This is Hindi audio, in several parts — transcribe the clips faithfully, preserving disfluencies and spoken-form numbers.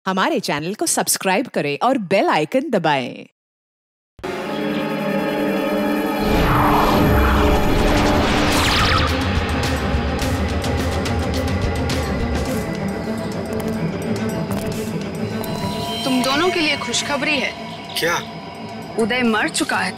हमारे चैनल को सब्सक्राइब करें और बेल आइकन दबाएं। तुम दोनों के लिए खुशखबरी है। क्या? उदय मर चुका है।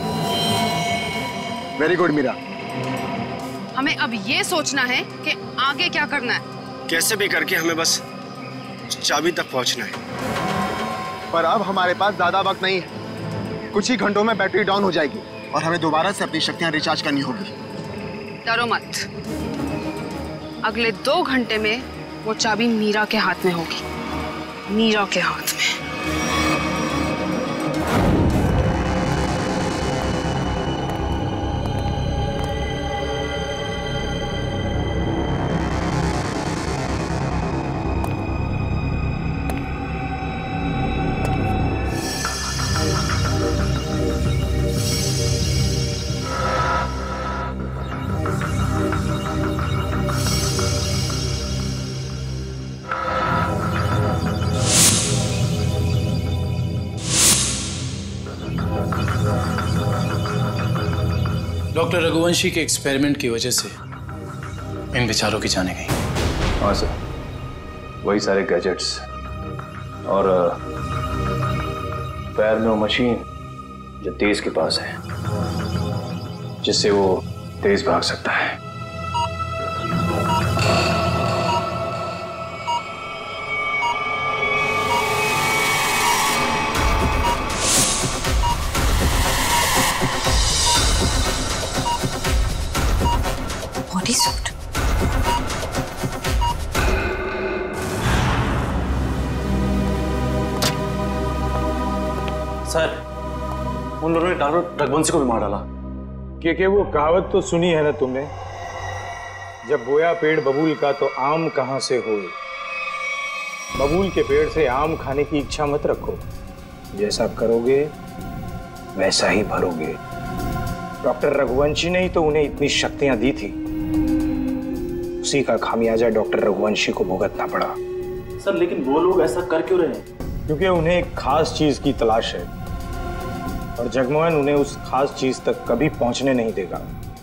Very good Meera. हमें अब ये सोचना है कि आगे क्या करना है। कैसे भी करके हमें बस चाबी तक पहुंचना है। पर अब हमारे पास ज्यादा वक्त नहीं है। कुछ ही घंटों में बैटरी डाउन हो जाएगी और हमें दोबारा से अपनी शक्तियां रिचार्ज करनी होगी। डरो मत, अगले दो घंटे में वो चाबी मीरा के हाथ में होगी। मीरा के हाथ में। डॉक्टर रघुवंशी के एक्सपेरिमेंट की वजह से इन विचारों की जाने गई। हाँ सर, वही सारे गैजेट्स और पैर में वो मशीन जो तेज के पास है, जिससे वो तेज भाग सकता है। Body suit. सर, उन लोगों ने डॉक्टर रघुवंशी को भी मार डाला। क्योंकि वो कहावत तो सुनी है ना तुमने, जब बोया पेड़ बबूल का तो आम कहां से होए। बबूल के पेड़ से आम खाने की इच्छा मत रखो, जैसा करोगे वैसा ही भरोगे। डॉक्टर रघुवंशी ने ही तो उन्हें इतनी शक्तियां दी थी, उसी का खामियाजा डॉक्टर रघुवंशी को भुगतना पड़ा। सर, लेकिन वो लोग ऐसा कर क्यों रहे हैं? क्योंकि उन्हें एक खास चीज की तलाश है और जगमोहन उन्हें उस खास चीज तक कभी पहुंचने नहीं देगा।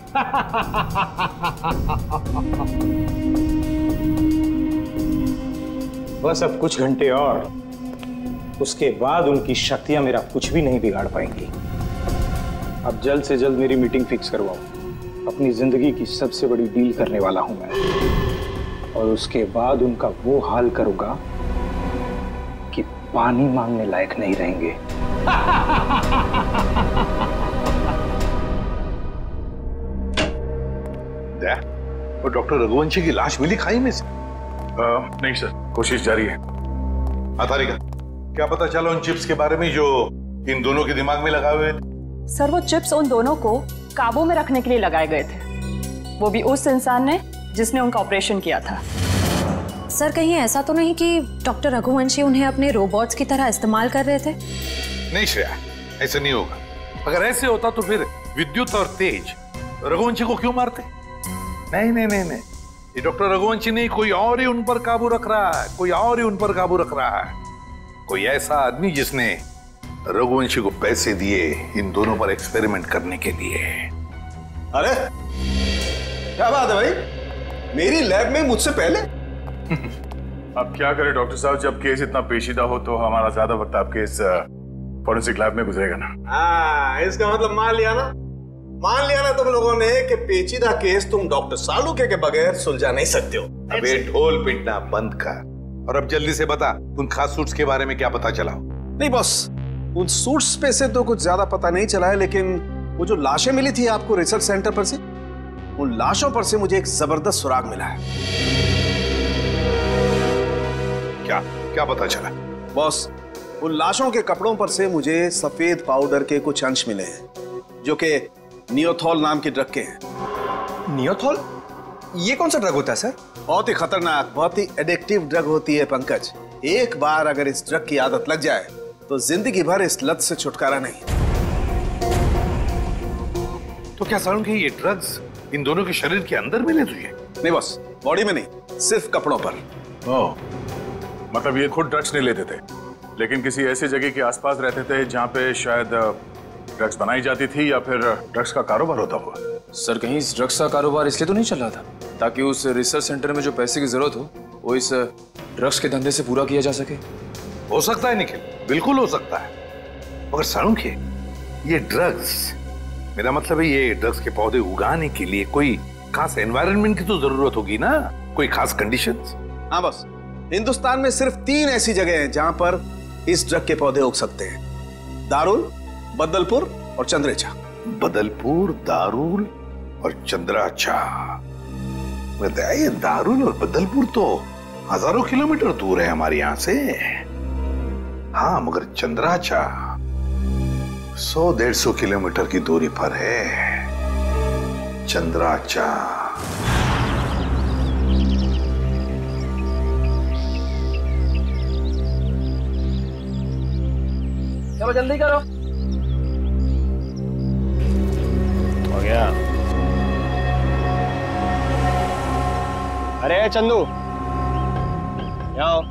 बस अब कुछ घंटे और, उसके बाद उनकी शक्तियां मेरा कुछ भी नहीं बिगाड़ पाएंगी। अब जल्द से जल्द मेरी मीटिंग फिक्स करवाओ। अपनी जिंदगी की सबसे बड़ी डील करने वाला हूं मैं, और उसके बाद उनका वो हाल करूंगा कि पानी मांगने लायक नहीं रहेंगे। वो डॉक्टर रघुवंशी की लाश मिली खाई में से? आ, नहीं सर, कोशिश जारी है। आधारिका, क्या पता चला उन चिप्स के बारे में जो इन दोनों के दिमाग में लगाए हुए थे? सर, वो चिप्स उन दोनों को काबू में रखने के लिए लगाए गए थे, वो भी उस इंसान ने जिसने उनका ऑपरेशन किया था। सर, कहीं ऐसा तो नहीं कि डॉक्टर रघुवंशी उन्हें अपने रोबोट्स की तरह इस्तेमाल कर रहे थे? नहीं श्रेया, ऐसा नहीं होगा। अगर ऐसे होता तो फिर विद्युत और तेज रघुवंशी को क्यों मारते? नहीं नहीं नहीं नहीं, ये डॉक्टर रघुवंशी नहीं, कोई और ही उन पर काबू रख रहा है, कोई और ही उन पर काबू रख रहा है। कोई ऐसा आदमी जिसने रघुवंशी को पैसे दिए इन दोनों पर एक्सपेरिमेंट करने के लिए। अरे क्या बात है भाई, मेरी लैब में मुझसे पहले? अब क्या करें डॉक्टर साहब, जब केस इतना पेचीदा हो तो हमारा ज्यादा वक्त आपके इस फॉरेंसिक लैब में गुजरेगा ना। हाँ, इसका मतलब मान लिया ना, मान लिया ना तुम लोगों ने कि पेचीदा केस तुम डॉक्टर सालुके के बगैर सुलझा नहीं सकते हो। अबे ढोल पिटना बंद कर और अब जल्दी से बता, उन खास सूट्स के बारे में क्या पता चला? नहीं बॉस, उन सूट्स पे से तो कुछ ज्यादा पता नहीं चला है, लेकिन वो जो लाशें मिली थी आपको रिसर्च सेंटर पर से, उन लाशों पर से मुझे एक जबरदस्त सुराग मिला है। क्या क्या पता चला? बॉस, उन लाशों के कपड़ों पर से मुझे सफेद पाउडर के कुछ अंश मिले हैं, जो कि नियोथॉल नाम के ड्रग के हैं। नियोथॉल? ये कौन सा ड्रग होता है सर? बहुत ही खतरनाक, बहुत ही एडिक्टिव ड्रग होती है पंकज। एक बार अगर इस ड्रग की आदत लग जाए तो जिंदगी भर इस लत से छुटकारा नहीं। तो क्या सारुण के ये ड्रग्स इन दोनों के शरीर के अंदर मिले तुझे? नहीं बॉस, बॉडी में नहीं, सिर्फ कपड़ों पर। ओह, मतलब ये खुद ड्रग्स नहीं लेते थे, लेकिन किसी ऐसी जगह के आसपास रहते थे जहाँ पे शायद ड्रग्स बनाई जाती थी या फिर ड्रग्स का कारोबार होता हुआ। सर कहीं इस ड्रग्स का कारोबार इसलिए तो नहीं चल रहा था ताकि उस रिसर्च सेंटर में जो पैसे की जरूरत हो वो इस ड्रग्स के धंधे से पूरा किया जा सके? हो सकता है निखिल, बिल्कुल हो सकता है, मगर सालुंखे ये ड्रग्स, मेरा मतलब है ये ड्रग्स के पौधे उगाने के लिए कोई खास एनवायरनमेंट की तो जरूरत होगी ना, कोई खास कंडीशंस। हाँ बस, हिंदुस्तान में सिर्फ तीन ऐसी जगह हैं जहां पर इस ड्रग के पौधे उग सकते हैं, दारुल, बदलपुर और चंद्रेचा। बदलपुर, दारुल और चंद्राचा। ये दारुल और बदलपुर तो हजारों किलोमीटर दूर है हमारे यहां से। हाँ मगर चंद्राचा सौ डेढ़ सौ किलोमीटर की दूरी पर है। चंद्राचा चलो जल्दी करो। हो गया। अरे चंदू, यहाँ आओ।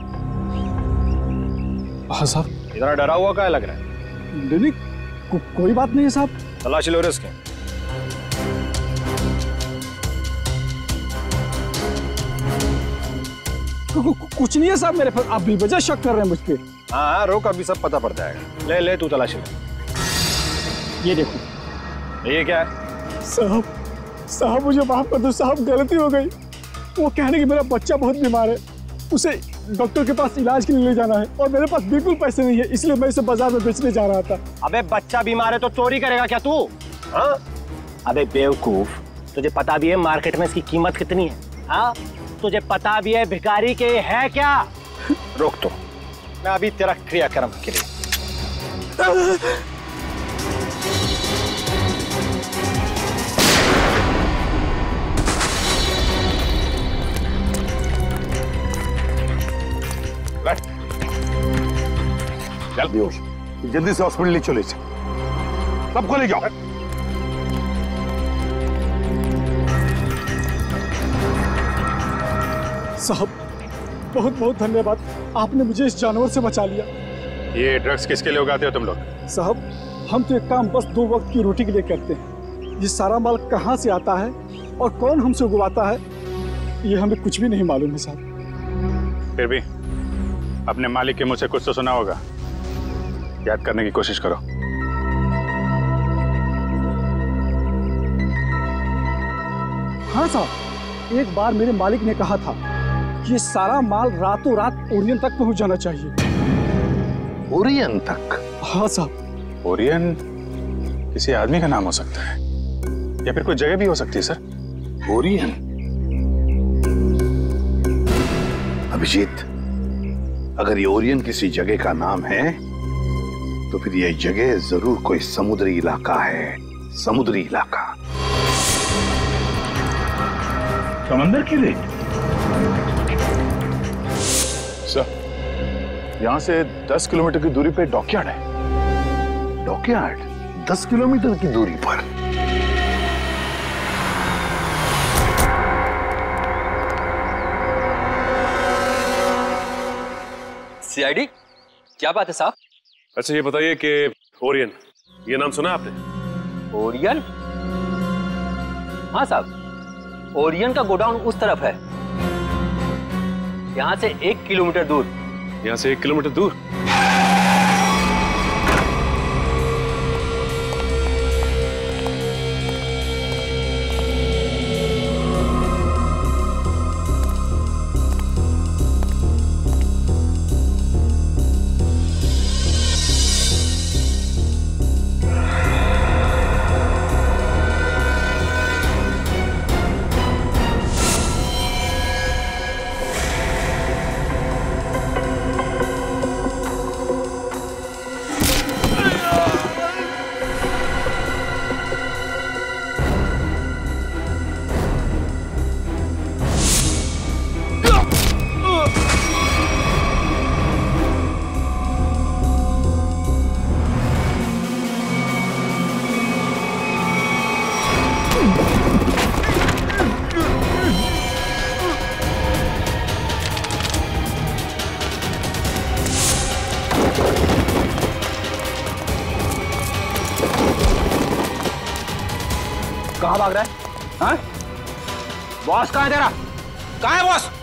हाँ साहब। इतना डरा हुआ क्या लग रहा है? नहीं, को, कोई बात नहीं है साहब। तलाशी लो इसके। कुछ नहीं है साहब मेरे पास, आप बेवजह शक कर रहे हैं मुझ पे। हाँ हाँ रोक, अभी सब पता पड़ जाएगा। ले ले तू तलाशी ले। ये देखो। ये क्या है? साहब साहब मुझे माफ कर दो साहब, गलती हो गई। वो कहने कि मेरा बच्चा बहुत बीमार है, उसे डॉक्टर के पास इलाज के लिए ले जाना है और मेरे पास बिल्कुल पैसे नहीं है, इसलिए मैं इसे बाजार में बेचने जा रहा था। अबे बच्चा बीमार है तो चोरी करेगा क्या तू? हाँ? अबे बेवकूफ, तुझे पता भी है मार्केट में इसकी कीमत कितनी है? हाँ? तुझे पता भी है भिखारी के है क्या? रोक तो, मैं अभी तेरा क्रियाक्रम के लिए। जल्दी हो, जल्दी से हॉस्पिटल ले चले, सबको ले जाओ। साहब बहुत बहुत धन्यवाद, आपने मुझे इस जानवर से बचा लिया। ये ड्रग्स किसके लिए उगाते हो तुम लोग? साहब हम तो एक काम बस दो वक्त की रोटी के लिए करते हैं। ये सारा माल कहाँ से आता है और कौन हमसे उगवाता है ये हमें कुछ भी नहीं मालूम है साहब। फिर भी अपने मालिक के मुंह से कुछ तो सुना होगा, याद करने की कोशिश करो। हाँ साहब, एक बार मेरे मालिक ने कहा था कि ये सारा माल रातों रात ओरियन तक पहुंच जाना चाहिए। ओरियन तक? हाँ साहब। ओरियन किसी आदमी का नाम हो सकता है या फिर कोई जगह भी हो सकती है सर। ओरियन? अभिजीत, अगर ये ओरियन किसी जगह का नाम है तो फिर यह जगह जरूर कोई समुद्री इलाका है। समुद्री इलाका। समंदर की रेत? सर, यहां से दस किलोमीटर की दूरी पे डॉकयार्ड है। डॉकयार्ड? दस किलोमीटर की दूरी पर? सीआईडी, क्या बात है साहब? अच्छा ये बताइए कि ओरियन, ये नाम सुना आपने? ओरियन? हाँ साहब, ओरियन का गोडाउन उस तरफ है, यहाँ से एक किलोमीटर दूर। यहाँ से एक किलोमीटर दूर? कहाँ भाग रहा है? हाँ? बॉस कहाँ है तेरा? कहाँ है बॉस?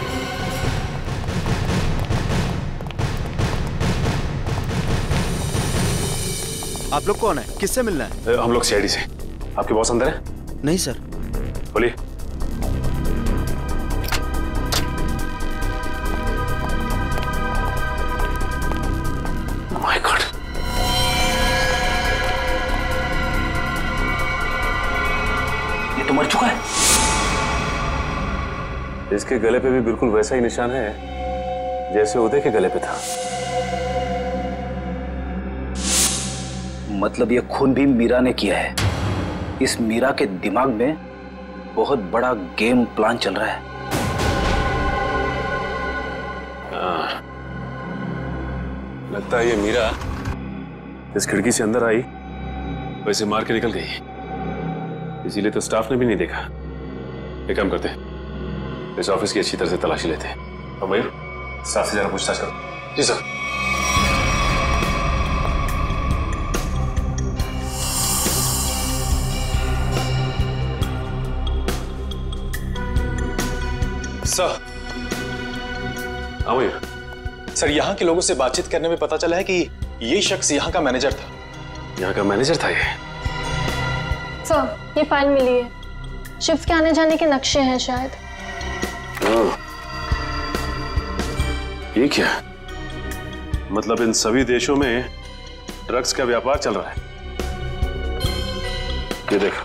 आप लोग कौन है? किससे मिलना है? हम लोग सीआईडी से। आपके बॉस अंदर है? नहीं सर। बोलिए। माय गॉड, ये तो मर चुका है। इसके गले पे भी बिल्कुल वैसा ही निशान है जैसे उदय के गले पे था। मतलब ये खून भी मीरा ने किया है। इस मीरा के दिमाग में बहुत बड़ा गेम प्लान चल रहा है। हाँ, लगता है ये मीरा इस खिड़की से अंदर आई, वैसे मार के निकल गई। इसीलिए तो स्टाफ ने भी नहीं देखा। एक काम करते हैं, इस ऑफिस की अच्छी तरह से तलाशी लेते हैं। अब मयूर, स्टाफ से जरा पूछताछ करो। जी सर। सर, हाँ मयूर। सर, यहाँ के लोगों से बातचीत करने में पता चला है कि ये शख्स यहाँ का मैनेजर था। यहाँ का मैनेजर था ये? सर, ये फाइल मिली है। शिफ्ट के आने जाने के नक्शे हैं शायद। ये क्या? मतलब इन सभी देशों में ड्रग्स का व्यापार चल रहा है। ये देखो,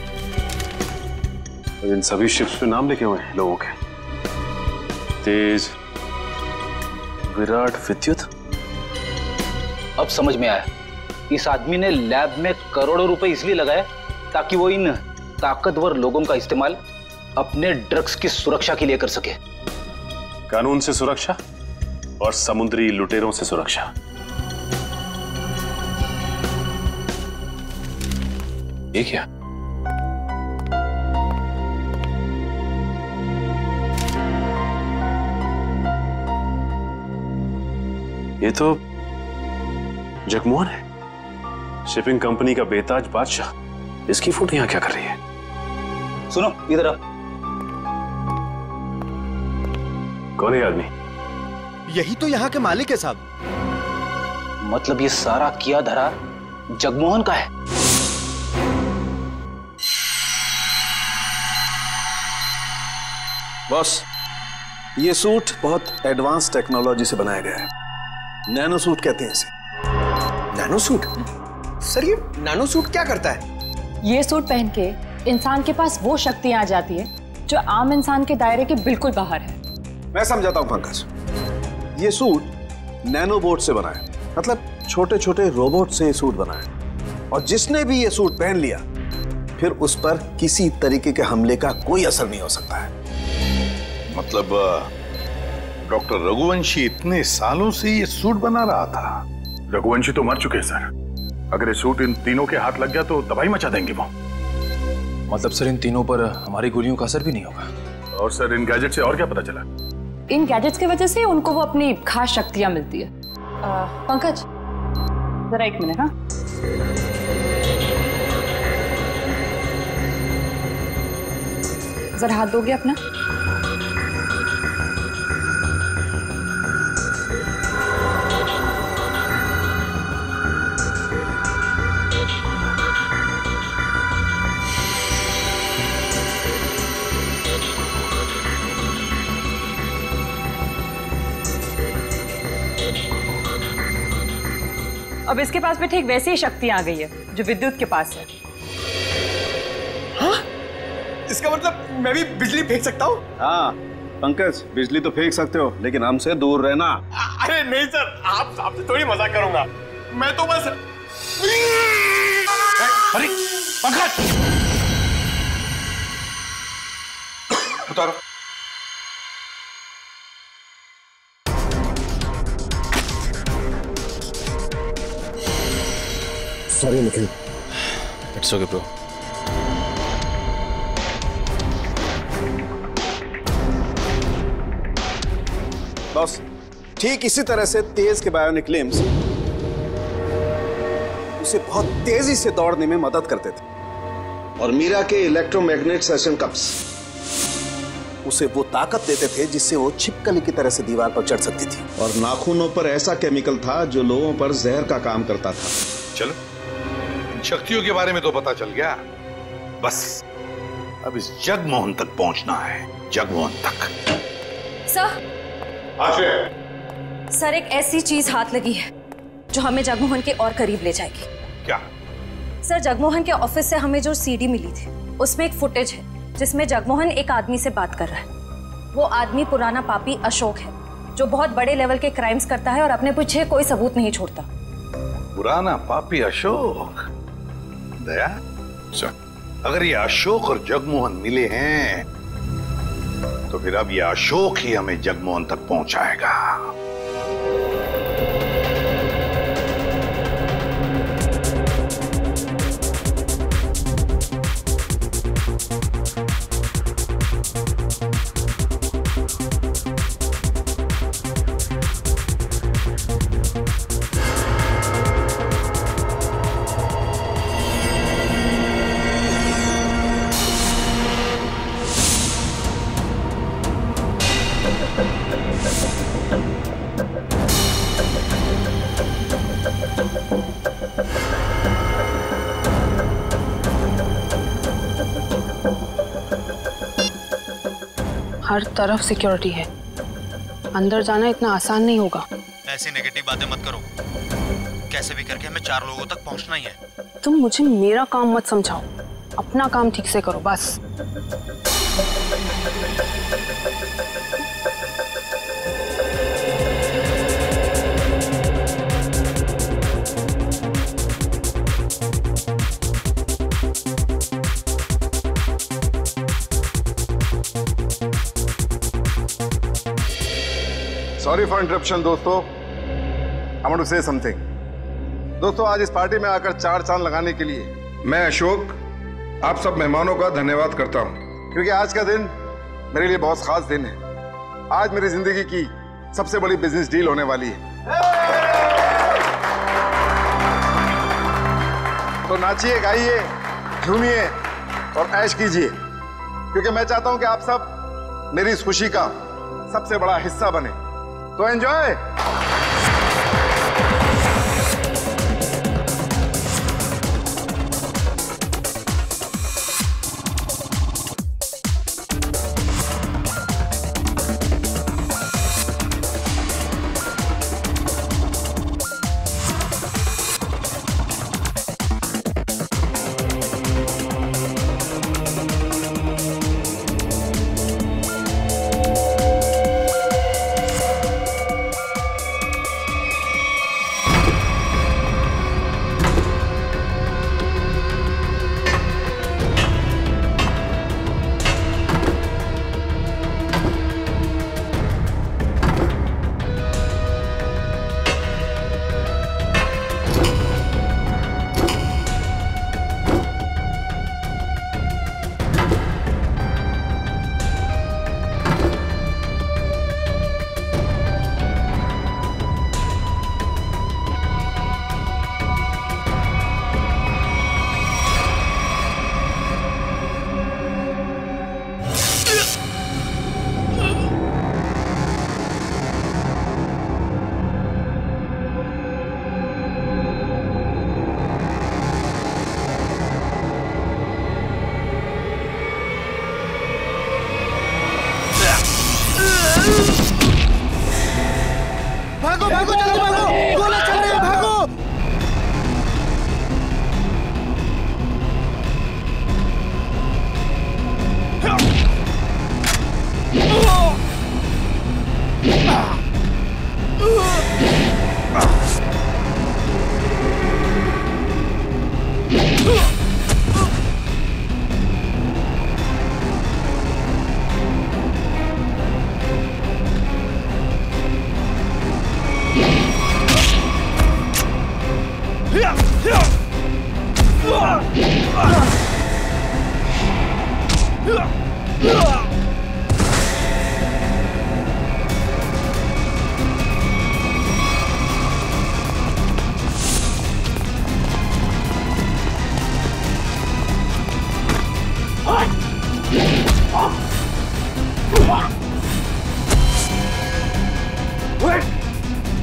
इन सभी शिप्स पे नाम लिखे हुए हैं लोगों के। तेज, विराट, विद्युत। अब समझ में आया, इस आदमी ने लैब में करोड़ों रुपए इसलिए लगाए ताकि वो इन ताकतवर लोगों का इस्तेमाल अपने ड्रग्स की सुरक्षा के लिए कर सके। कानून से सुरक्षा और समुद्री लुटेरों से सुरक्षा। ये क्या? ये तो जगमोहन है, शिपिंग कंपनी का बेताज बादशाह। इसकी फोटो यहां क्या कर रही है? सुनो, इधर आ। कौन है आदमी? यही तो यहाँ के मालिक है साहब। मतलब ये सारा किया धरा जगमोहन का है। बॉस, ये सूट बहुत एडवांस टेक्नोलॉजी से बनाया गया है। नैनो सूट कहते हैं इसे। Nano suit? सर, ये नैनो सूट क्या करता है? ये सूट पहन के इंसान के पास वो शक्तियां आ जाती है जो आम इंसान के दायरे के बिल्कुल बाहर है। मैं समझाता हूं पंकज। ये सूट नैनो बोट से बना है, मतलब छोटे छोटे रोबोट से ये सूट बना है। और जिसने भी ये सूट पहन लिया, फिर उस पर किसी तरीके के हमले का कोई असर नहीं हो सकता है। मतलब डॉक्टर रघुवंशी इतने सालों से ये सूट बना रहा था? रघुवंशी तो मर चुके हैं सर। अगर ये सूट इन तीनों के हाथ लग गया तो तबाही मचा देंगे वो। मतलब सर, इन तीनों पर हमारी गोलियों का असर भी नहीं होगा? और सर, इन गैजेट से और क्या पता चला? इन गैजेट्स की वजह से उनको वो अपनी खास शक्तियां मिलती है। आ, पंकज, जरा एक मिनट। हाँ, जरा हाथ दोगे अपना? अब इसके पास भी ठीक वैसी ही शक्ति आ गई है जो विद्युत के पास है। हाँ? इसका मतलब मैं भी बिजली फेंक सकता हूँ? हाँ पंकज, बिजली तो फेंक सकते हो, लेकिन हमसे दूर रहना। अरे नहीं सर, आप आपसे थोड़ी मजाक करूंगा। मैं तो बस। अरे पंकज, उतारो। Sorry Nikhil. It's okay bro. Boss, ठीक इसी तरह से तेज के बायोनिक लिम्स उसे बहुत तेजी से दौड़ने में मदद करते थे। और मीरा के इलेक्ट्रोमैग्नेट सेशन कप्स उसे वो ताकत देते थे जिससे वो छिपकली की तरह से दीवार पर चढ़ सकती थी। और नाखूनों पर ऐसा केमिकल था जो लोगों पर जहर का काम करता था। चलो, इन शक्तियों के बारे में तो पता चल गया, बस अब इस जगमोहन तक पहुंचना है। जगमोहन तक। सर, आश्रय, सर एक ऐसी चीज हाथ लगी है जो हमें जगमोहन के और करीब ले जाएगी। क्या? सर, जगमोहन के ऑफिस से हमें जो सीडी मिली थी उसमें एक फुटेज है जिसमें जगमोहन एक आदमी से बात कर रहा है। वो आदमी पुराना पापी अशोक है जो बहुत बड़े लेवल के क्राइम्स करता है और अपने पीछे कोई सबूत नहीं छोड़ता। पुराना पापी अशोक? दया, अगर ये अशोक और जगमोहन मिले हैं तो फिर अब ये अशोक ही हमें जगमोहन तक पहुंचाएगा। हर तरफ सिक्योरिटी है, अंदर जाना इतना आसान नहीं होगा। ऐसी नेगेटिव बातें मत करो, कैसे भी करके हमें चार लोगों तक पहुंचना ही है। तुम मुझे मेरा काम मत समझाओ, अपना काम ठीक से करो बस। सॉरी फॉर इंटरप्शन दोस्तों, I want to say something. दोस्तों, आज इस पार्टी में आकर चार चांद लगाने के लिए मैं अशोक आप सब मेहमानों का धन्यवाद करता हूं, क्योंकि आज का दिन मेरे लिए बहुत खास दिन है। आज मेरी जिंदगी की सबसे बड़ी बिजनेस डील होने वाली है। तो नाचिए, गाइए, झूमिए और ऐश कीजिए, क्योंकि मैं चाहता हूं कि आप सब मेरी इस खुशी का सबसे बड़ा हिस्सा बने। तो एंजॉय। भागो भागो, चलो भागो, गोला चल रही है, भागो।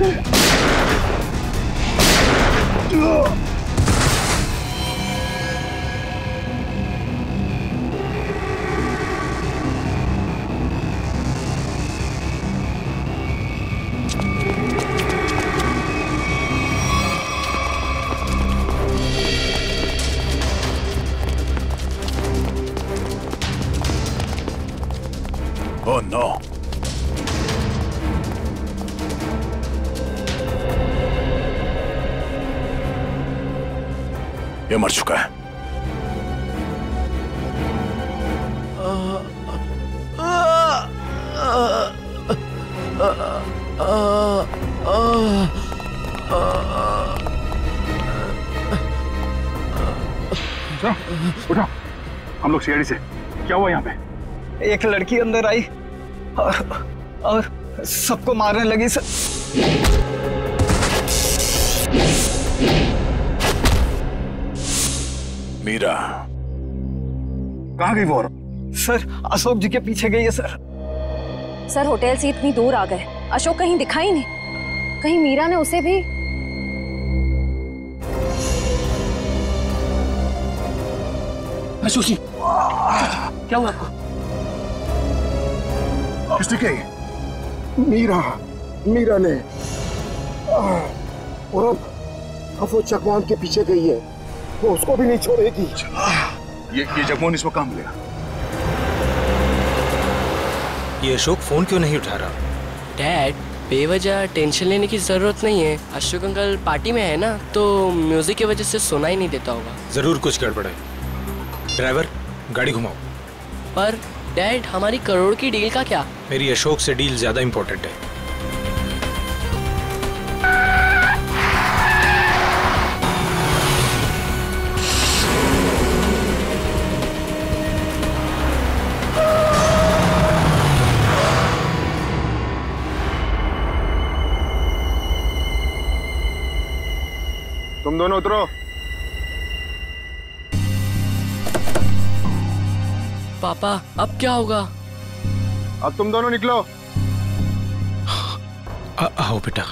Oh no! ये मर चुका है। उठो, हम लोग सीआईडी से। क्या हुआ यहाँ पे? एक लड़की अंदर आई और, और सबको मारने लगी सर। मीरा कहाँ गई वो? सर अशोक जी के पीछे गई है सर। सर होटल से इतनी दूर आ गए, अशोक कहीं दिखाई नहीं। कहीं मीरा ने उसे भी। अशोक जी क्या हुआ आपको? किसने कही? मीरा, मीरा ने। और अब अब वो जगमोहन के पीछे गई है, वो उसको भी नहीं छोड़ेगी। ये ये जगमोहन इसको कहाँ मिलेगा? ये अशोक फोन क्यों नहीं उठा रहा? डैड, बेवजह टेंशन लेने की जरूरत नहीं है। अशोक अंकल पार्टी में है ना, तो म्यूजिक की वजह से सुना ही नहीं देता होगा। जरूर कुछ गड़बड़ है। ड्राइवर, गाड़ी घुमाओ। पर डैड, हमारी करोड़ की डील का क्या? मेरी अशोक से डील ज्यादा इंपॉर्टेंट है। तुम दोनों उतरो। पापा, अब क्या होगा? अब तुम दोनों निकलो। आ, आओ बेटा।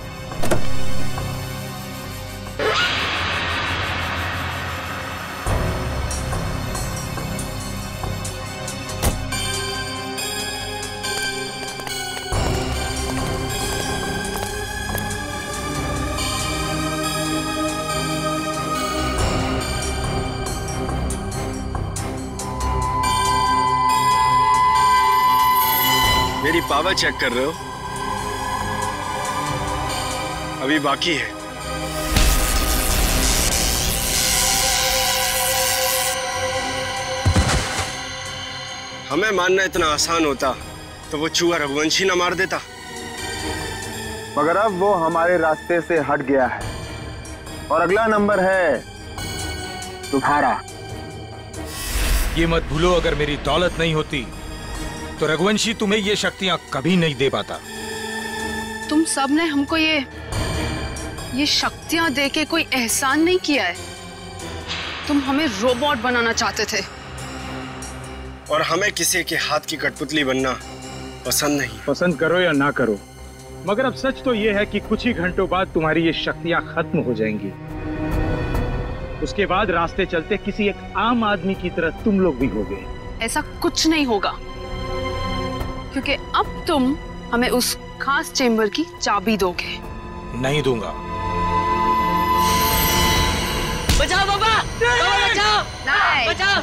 मेरी पावर चेक कर रहे हो? अभी बाकी है। हमें मानना इतना आसान होता तो वो चूहा रघुवंशी ना मार देता। मगर अब वो हमारे रास्ते से हट गया है और अगला नंबर है तुम्हारा। ये मत भूलो, अगर मेरी दौलत नहीं होती तो रघुवंशी तुम्हें ये शक्तियां कभी नहीं दे पाता। तुम सब ने हमको ये ये शक्तियां देके कोई एहसान नहीं किया है। तुम हमें रोबोट बनाना चाहते थे और हमें किसी के हाथ की कठपुतली बनना पसंद नहीं। पसंद करो या ना करो, मगर अब सच तो ये है कि कुछ ही घंटों बाद तुम्हारी ये शक्तियां खत्म हो जाएंगी। उसके बाद रास्ते चलते किसी एक आम आदमी की तरह तुम लोग भी होगे। ऐसा कुछ नहीं होगा, क्योंकि अब तुम हमें उस खास चेंबर की चाबी दोगे। नहीं दूंगा। बचाओ बाबा, बाबा बचाओ, नहीं बचाओ।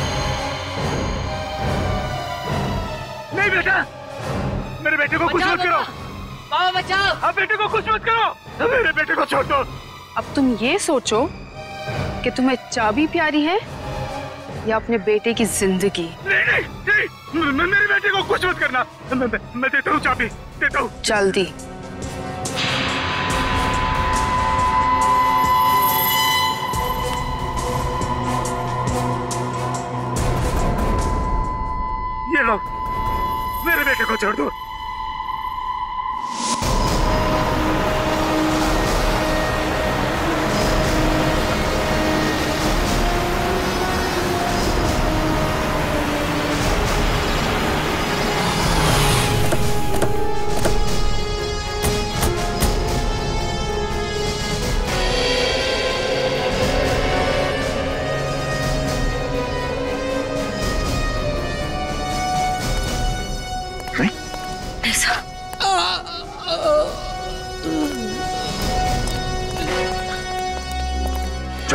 नहीं बेटा, मेरे बेटे को कुछ मत करो। बाबा बचाओ। अब बेटे को कुछ मत करो, मेरे बेटे को छोड़ दो। अब तुम ये सोचो कि तुम्हें चाबी प्यारी है या अपने बेटे की जिंदगी। नहीं नहीं नहीं, मेरे बेटे को कुछ मत करना। मैं, मैं, मैं देता हूँ चाबी, देता हूँ। जल्दी। ये लो, मेरे बेटे को छोड़ दो।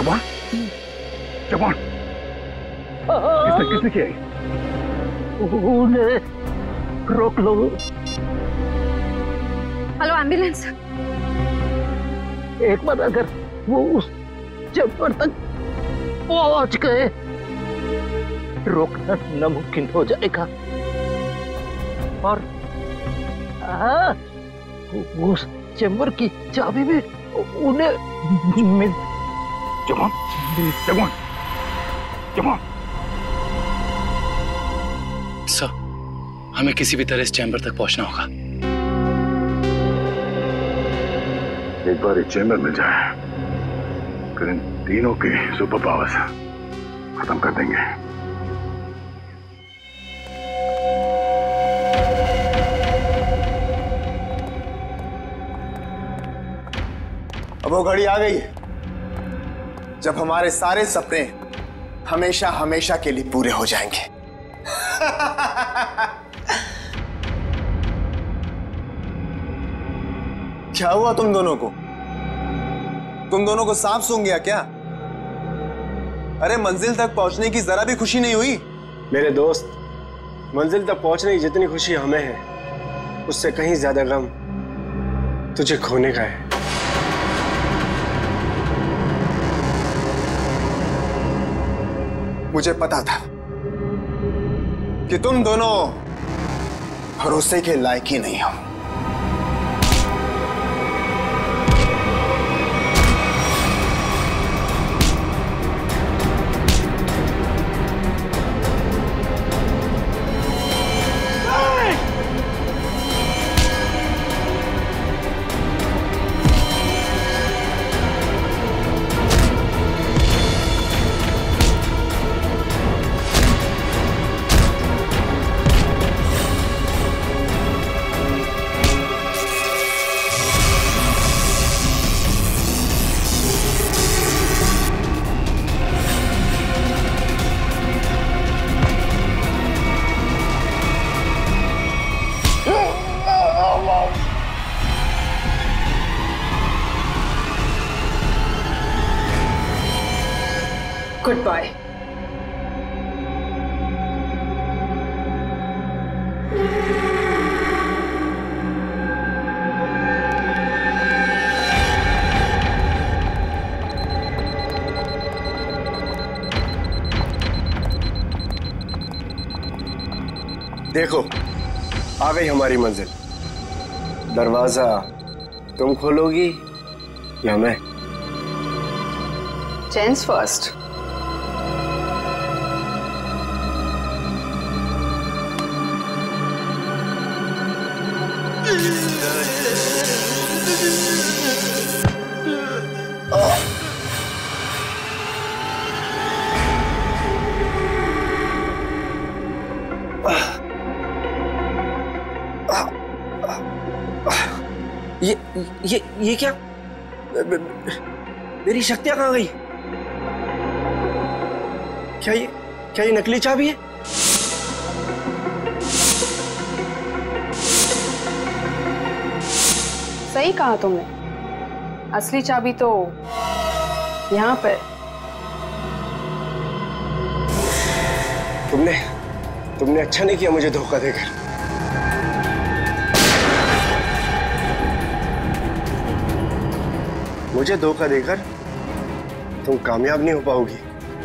जबान जबान किसने किसने किया? उन्हें रोक लो। Hello ambulance. एक बार अगर वो उस चैम्बर तक पहुंच गए रोकना नामुमकिन हो जाएगा। और आ, उस चैम्बर की चाबी में उन्हें मिल जवान जवान जवान सर, हमें किसी भी तरह इस चैम्बर तक पहुंचना होगा। एक बार ये चैम्बर मिल जाए फिर इन तीनों के सुपर पावर्स खत्म कर देंगे। अब वो घड़ी आ गई है जब हमारे सारे सपने हमेशा हमेशा के लिए पूरे हो जाएंगे। क्या हुआ तुम दोनों को? तुम दोनों को सांप सूंघ गया क्या? अरे मंजिल तक पहुंचने की जरा भी खुशी नहीं हुई? मेरे दोस्त, मंजिल तक पहुंचने की जितनी खुशी हमें है उससे कहीं ज्यादा गम तुझे खोने का है। मुझे पता था कि तुम दोनों भरोसे के लायक ही नहीं हो। Goodbye. देखो, आ गई हमारी मंजिल। दरवाजा तुम खोलोगी या मैं? Gents first. ये ये ये क्या? मेरी शक्तियां कहां गई? क्या ये क्या ये नकली चाबी है? सही कहा तुमने, असली चाबी तो यहाँ पे। तुमने तुमने अच्छा नहीं किया मुझे धोखा देकर। मुझे धोखा देकर तुम कामयाब नहीं हो पाओगी।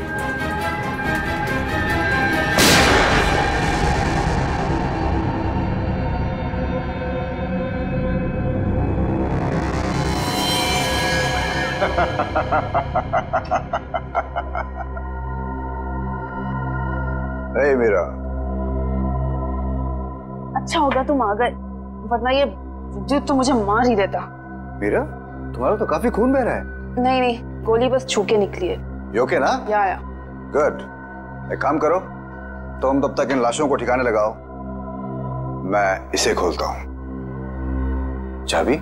ए मीरा, अच्छा होगा तुम आ गए, वरना ये विद्युत तो मुझे मार ही देता। मीरा, तुम्हारा तो काफी खून बह रहा है। नहीं नहीं, गोली बस छू के निकली है। You okay ना? या या। गुड। एक काम करो, तुम तब तक इन लाशों को ठिकाने लगाओ, मैं इसे खोलता हूं। चाबी?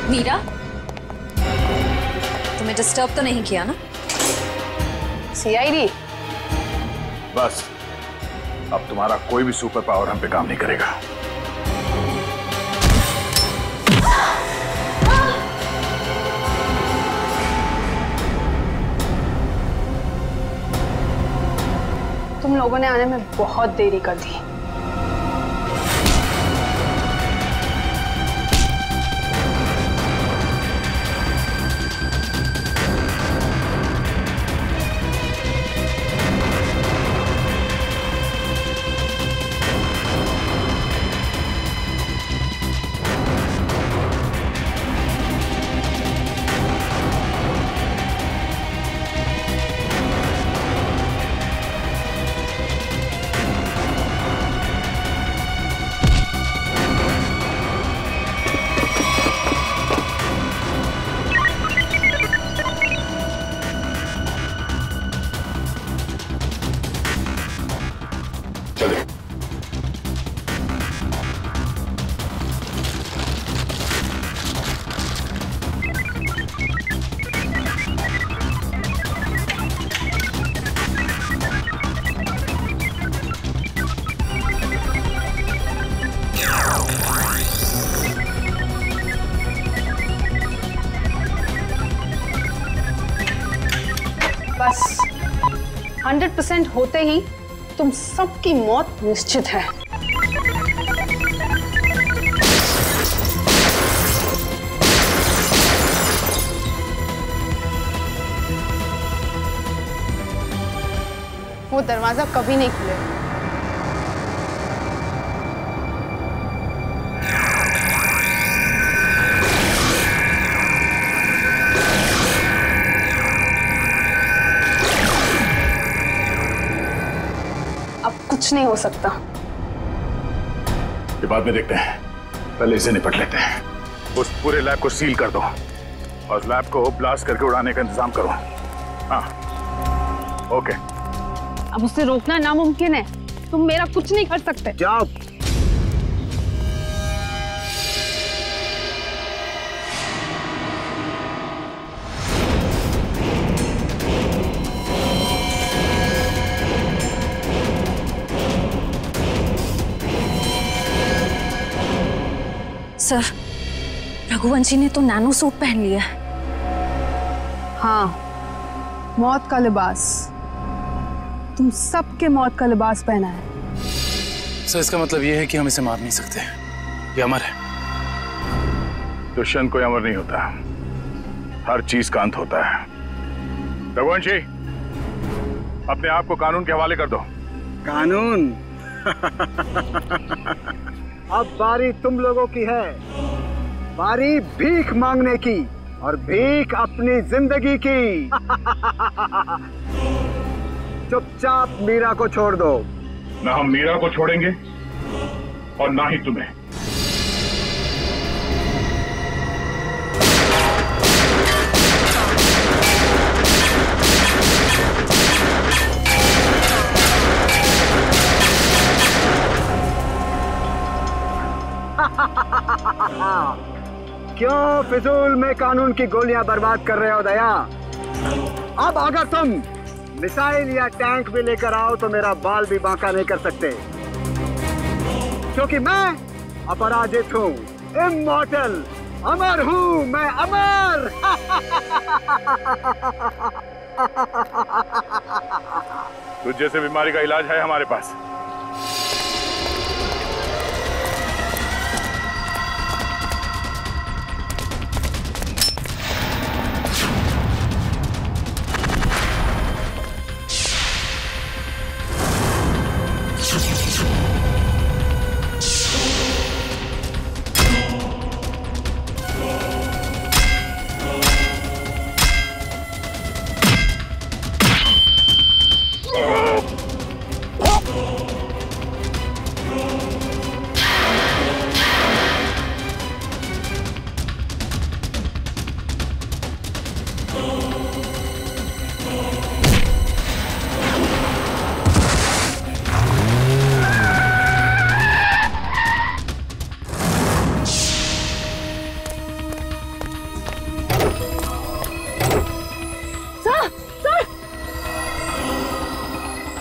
मीरा, तुम्हें डिस्टर्ब तो नहीं किया ना? सीआईडी, बस अब तुम्हारा कोई भी सुपर पावर हम पे काम नहीं करेगा। तुम लोगों ने आने में बहुत देरी कर दी। बस हंड्रेड परसेंट होते ही तुम सबकी मौत निश्चित है। वो दरवाजा कभी नहीं खुलेगा। कुछ नहीं हो सकता। ये बाद में देखते हैं, पहले इसे निपट लेते हैं। उस पूरे लैब को सील कर दो और लैब को ब्लास्ट करके उड़ाने का इंतजाम करो। हाँ, ओके। अब उसे रोकना नामुमकिन है। तुम मेरा कुछ नहीं कर सकते। जाओ। सर, रघुवंशी ने तो नैनो सूट पहन लिया है। हाँ, मौत का लिबास। तुम सबके मौत का लिबास पहना है। सर, इसका मतलब ये है कि हम इसे मार नहीं सकते। ये अमर है। दुष्यंत कोई अमर नहीं होता, हर चीज का अंत होता है। रघुवंशी, अपने आप को कानून के हवाले कर दो। कानून? अब बारी तुम लोगों की है। बारी भीख मांगने की, और भीख अपनी जिंदगी की। चुपचाप मीरा को छोड़ दो। ना हम मीरा को छोड़ेंगे और ना ही तुम्हें। क्यों फिजूल में कानून की गोलियां बर्बाद कर रहे हो दया? अब अगर तुम मिसाइल या टैंक भी लेकर आओ तो मेरा बाल भी बांका नहीं कर सकते, क्योंकि मैं अपराजित हूँ, इमॉर्टल, अमर हूँ मैं, अमर। तुझ जैसे बीमारी का इलाज है हमारे पास।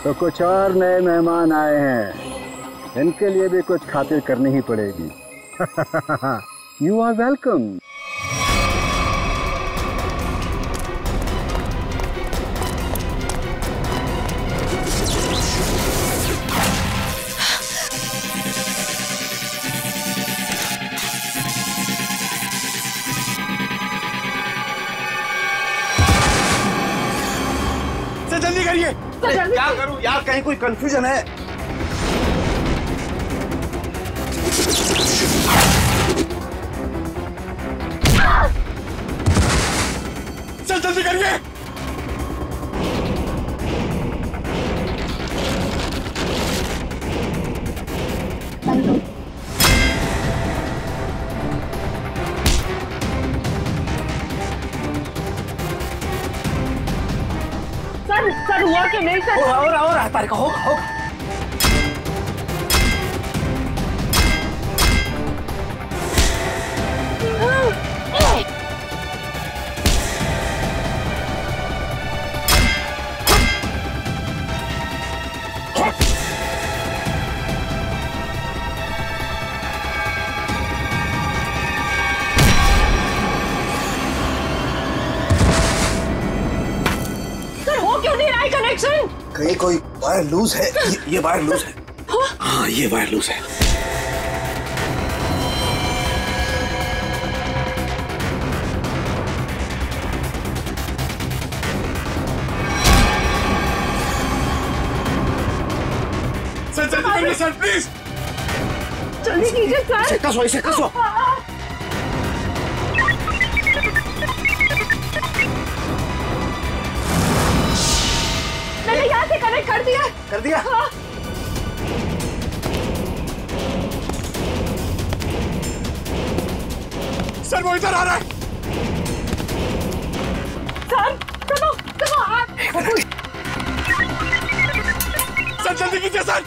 तो कुछ और नए मेहमान आए हैं, इनके लिए भी कुछ खातिर करनी ही पड़ेगी। You are welcome. जल्दी करिए। क्या करूं यार, कहीं कोई कंफ्यूजन है? चल जल्दी करिए। सर सर हुआ कि नहीं सर? हो रहा हो रहा तारिका, होगा होगा। कहीं कोई वायर लूज है। ये, ये वायर लूज है। हाँ ये वायर लूज है। सर जल्दी करिए सर प्लीज। जल्दी कीजिए सर। इसे कसो, इसे कसो। मैंने यहाँ से कनेक्ट कर दिया। कर दिया? हाँ। सर वो इधर आ रहा है। सर चलो चलो आ। सर जल्दी कीजिए सर।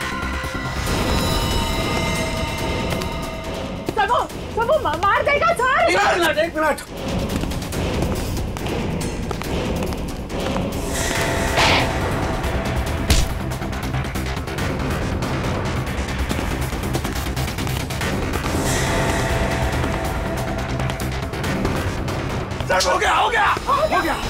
सर वो सर वो मार देगा सर। एक मिनट एक मिनट। हो गया हो गया हो गया।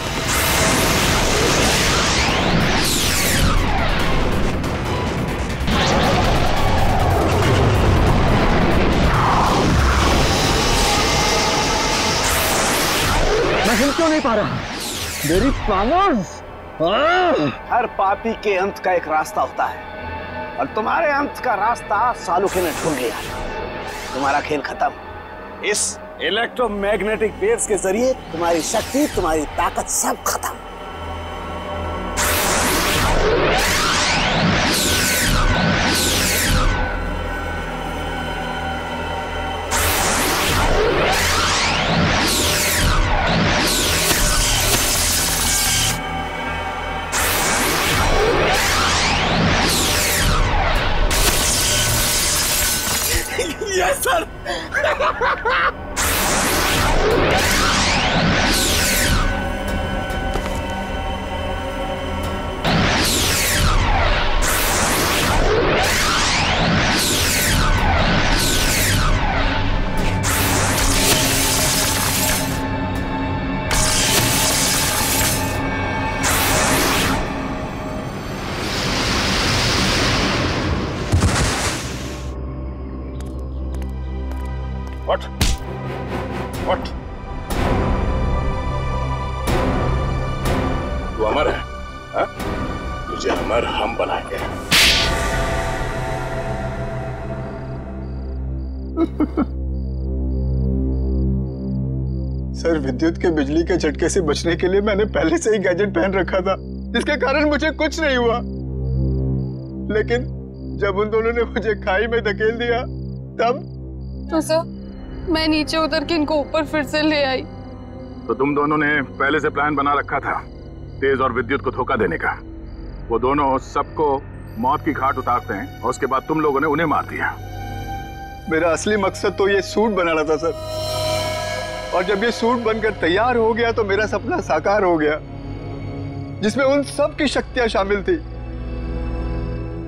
मैं हिल क्यों नहीं पा रहा? मेरी पावर्स। हर पापी के अंत का एक रास्ता होता है और तुम्हारे अंत का रास्ता सालुके ने ढूंढ लिया। तुम्हारा खेल खत्म। इस इलेक्ट्रोमैग्नेटिक वेव्स के जरिए तुम्हारी शक्ति, तुम्हारी ताकत सब खत्म। Yes sir. What? What? तू अमर है, हा? तुझे अमर हम बनाएंगे। सर विद्युत के बिजली के झटके से बचने के लिए मैंने पहले से ही गैजेट पहन रखा था, जिसके कारण मुझे कुछ नहीं हुआ। लेकिन जब उन दोनों ने मुझे खाई में धकेल दिया तब तो सर मैं नीचे उतर के इनको ऊपर फिर से ले आई। तो तुम दोनों ने पहले से प्लान बना रखा था तेज और विद्युत को धोखा देने का। वो दोनों सबको मौत की घाट उतारते हैं और उसके बाद तुम लोगों ने उन्हें मार दिया। मेरा असली मकसद तो ये सूट बनाना था सर, और जब ये सूट बनकर तैयार हो गया तो मेरा सपना साकार हो गया, जिसमें उन सब की शक्तियां शामिल थी।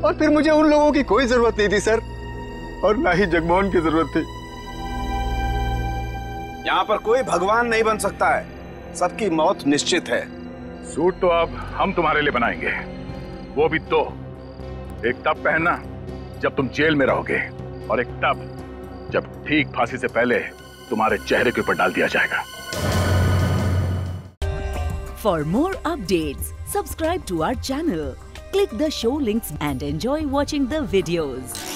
और फिर मुझे उन लोगों की कोई जरूरत नहीं थी सर, और ना ही जगमोहन की जरूरत थी। यहाँ पर कोई भगवान नहीं बन सकता है, सबकी मौत निश्चित है। सूट तो अब हम तुम्हारे लिए बनाएंगे, वो भी दो। एक तब पहनना जब तुम जेल में रहोगे, और एक तब जब ठीक फांसी से पहले तुम्हारे चेहरे के ऊपर डाल दिया जाएगा। For more updates, subscribe to our channel, click the show links and enjoy watching the videos.